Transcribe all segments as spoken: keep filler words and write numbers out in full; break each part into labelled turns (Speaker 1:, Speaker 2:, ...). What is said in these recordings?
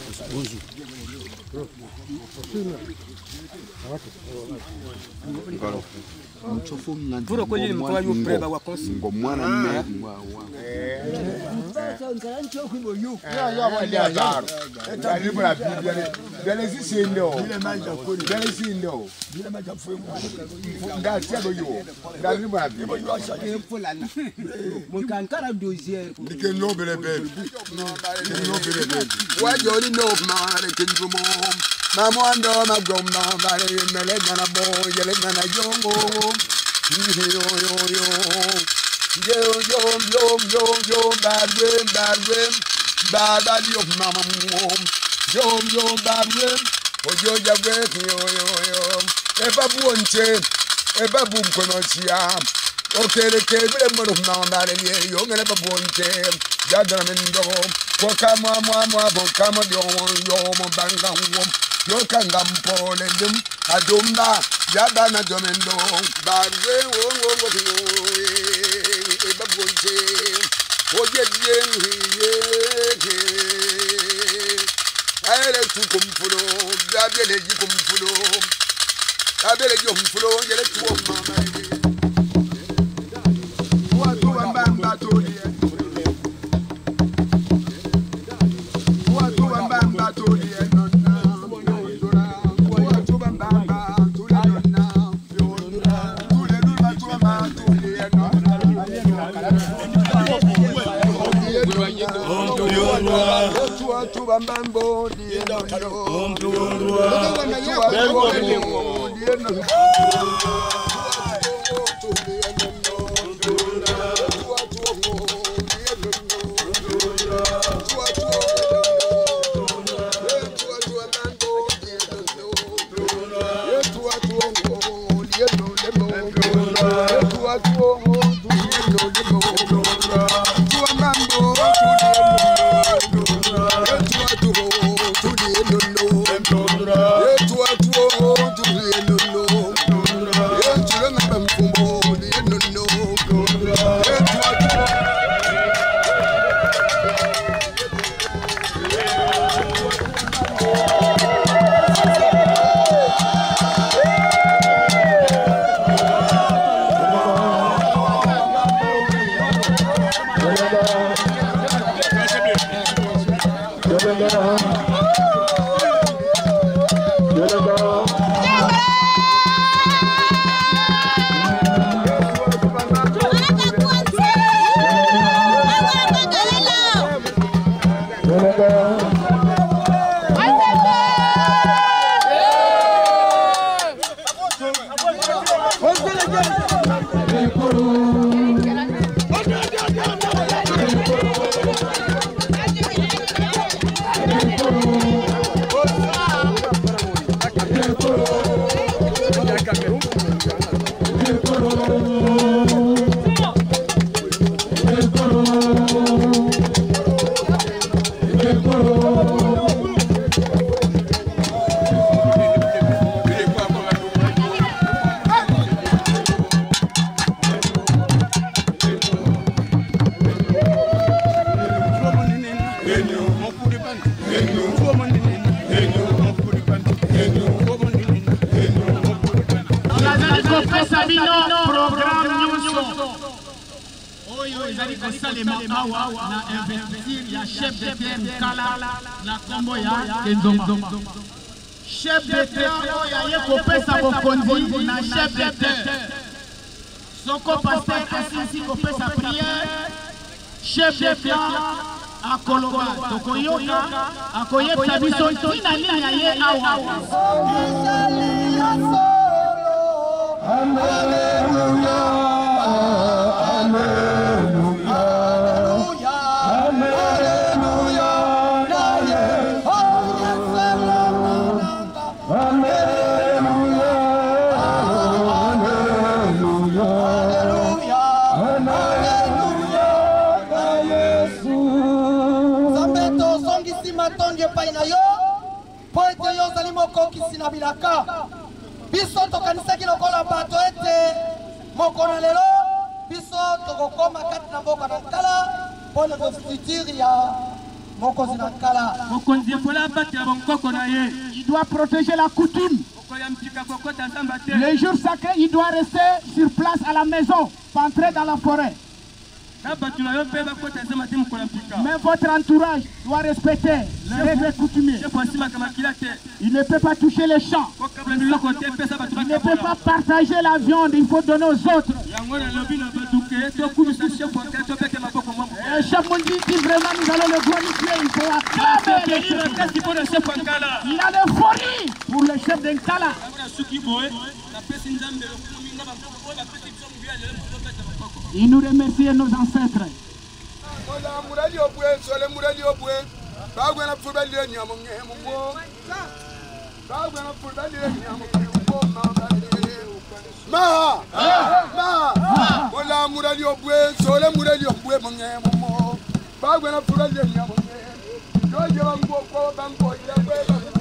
Speaker 1: Pour reconnaître le mkoa yu preba wa konsi.
Speaker 2: Ngomwana nne. Ya ya wa dia zaro. Eta libo la Biblia. Bele si sendo. Bele si ndo. Nda sebo yo. Nda libo la Biblia.
Speaker 1: Munkankara dozier.
Speaker 2: Dike no bele bele. No bele bele.
Speaker 3: Wa joni no ma re kindumo. Mamwando magomba bare mele gana bo yele gana jongo yo yo yo yo yo yo yo yo badwe badwe badali of mama mom yo yo badwe ojo jagwe yo yo yo e babu onche e babu mkono chia okere kebere mo of mama bare yo ngene babu onche jagana mendo ko kama mwa mwa bo kama yo yo mo banga wo yo kangam pole dim adumba yabana domendo barwe wo wo wo e babonje oje je ye ayele tu kumfulo yabele ji kumfulo yabele ji kumfulo yele tu mama wa tu mbamba to die wa tu mbamba to die tu bambambo die no om tu ndwa bembo die no
Speaker 4: chef de terre oya kopesa bokonzi na chef de terre soko pasteur asisi kopesa prière chef de terre akoloba tokoyoka akoyebisa biso ntina nini ya ye awa
Speaker 2: Hallelujah, amen. Kisina bilaka biso tokanisaki lokola bato ete mokona lelo biso tokokoma kati na mboka na nkala mpona futur ya
Speaker 4: Il doit protéger la coutume. Les jours sacrés, il doit rester sur place à la maison, pas entrer dans la forêt. Mais votre entourage doit respecter les règles coutumières. Il ne peut pas toucher les champs. Il ne peut pas partager la viande, il faut donner aux autres. Et chaque monde dit vraiment nous allons le glorifier, il faut acclamer le chef. Il a l'euphorie pour le chef d'Nkala. Il nous remercie nos ancêtres.
Speaker 3: Ma, ma, wala murali obwe, sole murali obwe monge momo. Bagwe na furali nyamonge. Joje wangu ko bango yawe.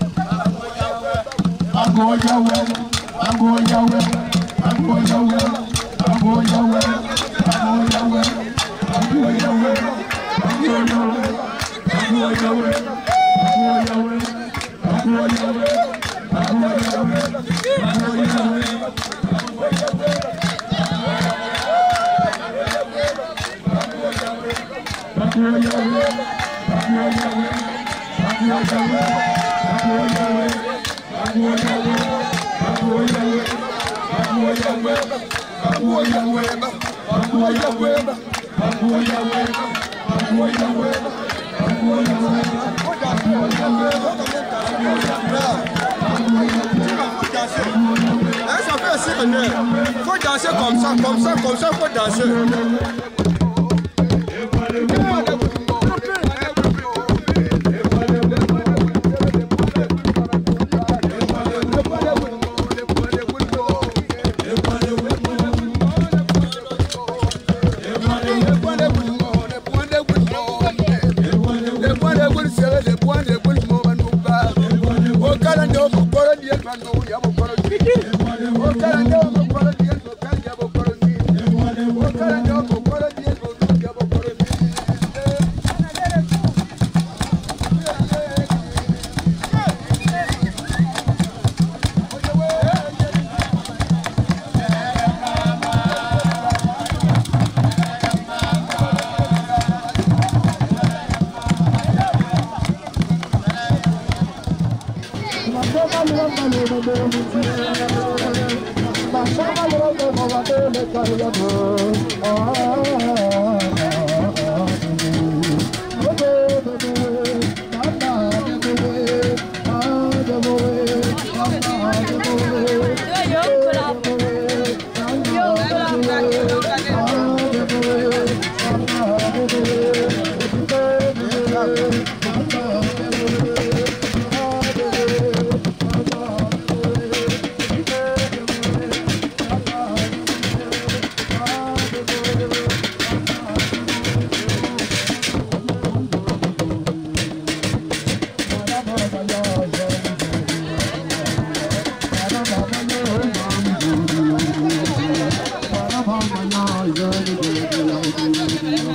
Speaker 3: Bango yawe, bango yawe, bango yawe, bango yawe, bango yawe, bango yawe, bango yawe, bango yawe, bango yawe, bango yawe, bango yawe. Faut danser comme ça, comme ça, comme ça, faut danser.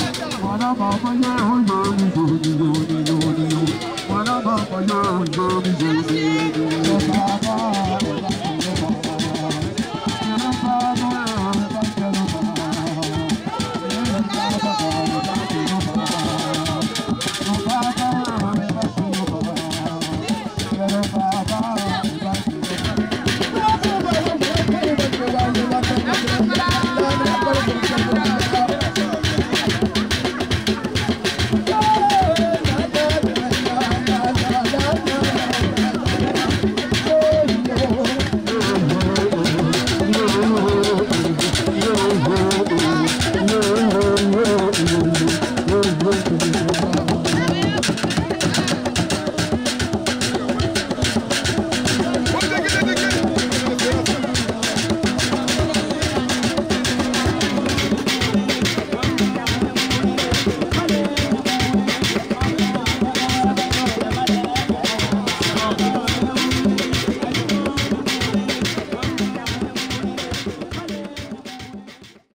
Speaker 3: Baba,